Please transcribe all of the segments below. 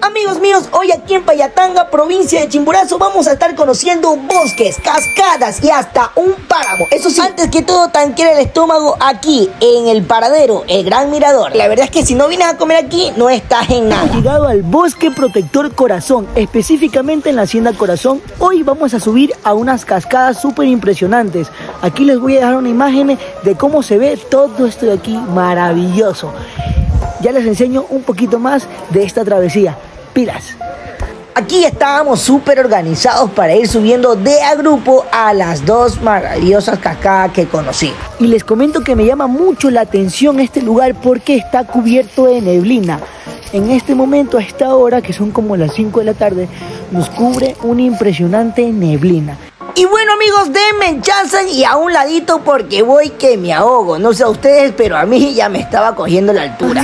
Amigos míos, hoy aquí en Payatanga, provincia de Chimborazo, vamos a estar conociendo bosques, cascadas y hasta un páramo. Eso sí, antes que todo, tanquear el estómago aquí, en el paradero, el Gran Mirador. La verdad es que si no vienes a comer aquí, no estás en nada. Hemos llegado al Bosque Protector Corazón, específicamente en la Hacienda Corazón. Hoy vamos a subir a unas cascadas súper impresionantes. Aquí les voy a dejar una imagen de cómo se ve todo esto de aquí, maravilloso. Ya les enseño un poquito más de esta travesía. Pilas. Aquí estábamos súper organizados para ir subiendo de a grupo a las dos maravillosas cascadas que conocí. Y les comento que me llama mucho la atención este lugar porque está cubierto de neblina. En este momento, a esta hora, que son como las 5 de la tarde, nos cubre una impresionante neblina. Y bueno, amigos, denme chance y a un ladito porque voy que me ahogo. No sé a ustedes, pero a mí ya me estaba cogiendo la altura.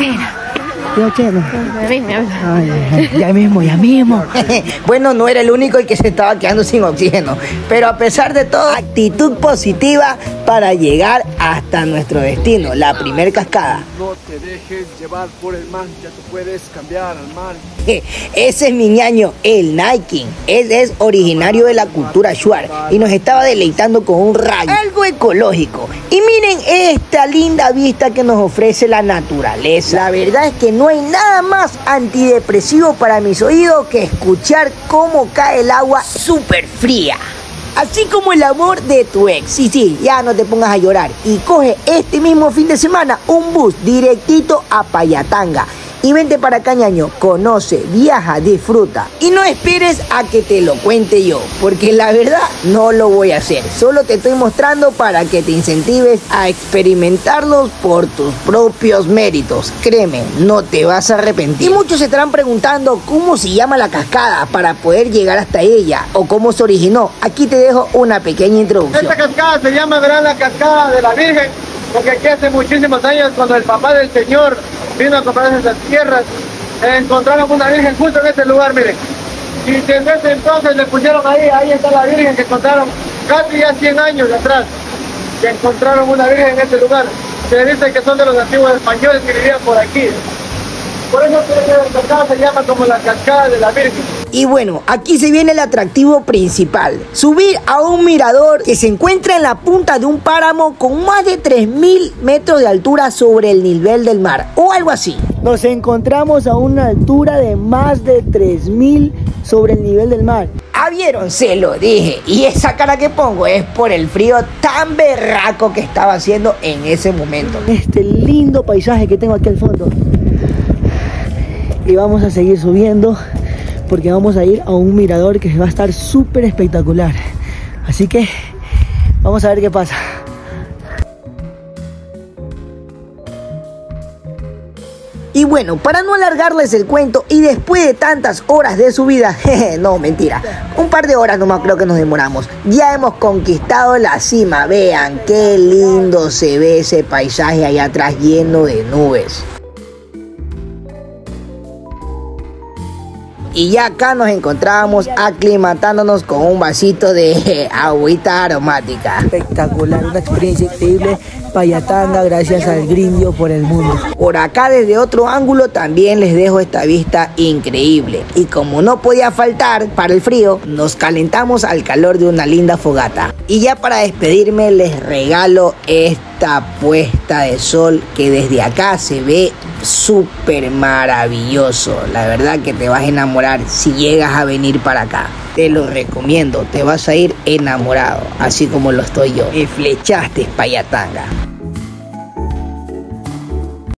Ya mismo. Bueno, no era el único el que se estaba quedando sin oxígeno, pero a pesar de todo, actitud positiva para llegar hasta nuestro destino, la primer cascada. No te dejes llevar por el mar, ya te puedes cambiar al mar. Ese es mi ñaño, el Nike. Él es originario de la cultura Shuar y nos estaba deleitando con un rayo, algo ecológico. Y miren esta linda vista que nos ofrece la naturaleza. La verdad es que no hay nada más antidepresivo para mis oídos que escuchar cómo cae el agua súper fría. Así como el amor de tu ex. Sí, ya no te pongas a llorar. Y coge este mismo fin de semana un bus directito a Payatanga. Y vente para acá, ñaño, conoce, viaja, disfruta. Y no esperes a que te lo cuente yo, porque la verdad no lo voy a hacer. Solo te estoy mostrando para que te incentives a experimentarlos por tus propios méritos. Créeme, no te vas a arrepentir. Y muchos se estarán preguntando cómo se llama la cascada para poder llegar hasta ella o cómo se originó. Aquí te dejo una pequeña introducción. Esta cascada se llama la cascada de la Virgen, porque aquí hace muchísimos años, cuando el papá del Señor vino a comprar esas tierras, encontraron una virgen justo en este lugar, miren. Y desde ese entonces le pusieron ahí está la virgen que encontraron casi ya 100 años atrás, que encontraron una virgen en este lugar. Se dice que son de los antiguos españoles que vivían por aquí. Por eso esta cascada se llama como la cascada de la Virgen. Y bueno, aquí se viene el atractivo principal. Subir a un mirador que se encuentra en la punta de un páramo con más de 3000 metros de altura sobre el nivel del mar, o algo así. Nos encontramos a una altura de más de 3000 sobre el nivel del mar. ¿Vieron? Se lo dije. Y esa cara que pongo es por el frío tan berraco que estaba haciendo en ese momento. Este lindo paisaje que tengo aquí al fondo. Y vamos a seguir subiendo porque vamos a ir a un mirador que va a estar súper espectacular. Así que vamos a ver qué pasa. Y bueno, para no alargarles el cuento y después de tantas horas de subida, no, mentira, un par de horas nomás creo que nos demoramos, ya hemos conquistado la cima. Vean qué lindo se ve ese paisaje allá atrás lleno de nubes. Y ya acá nos encontrábamos aclimatándonos con un vasito de agüita aromática. Espectacular, una experiencia increíble. Payatanga, gracias al Grindio por el mundo. Por acá desde otro ángulo también les dejo esta vista increíble. Y como no podía faltar para el frío, nos calentamos al calor de una linda fogata. Y ya para despedirme les regalo esta puesta de sol que desde acá se ve súper maravilloso. La verdad que te vas a enamorar si llegas a venir para acá. Te lo recomiendo, te vas a ir enamorado, así como lo estoy yo. Me flechaste, Payatanga.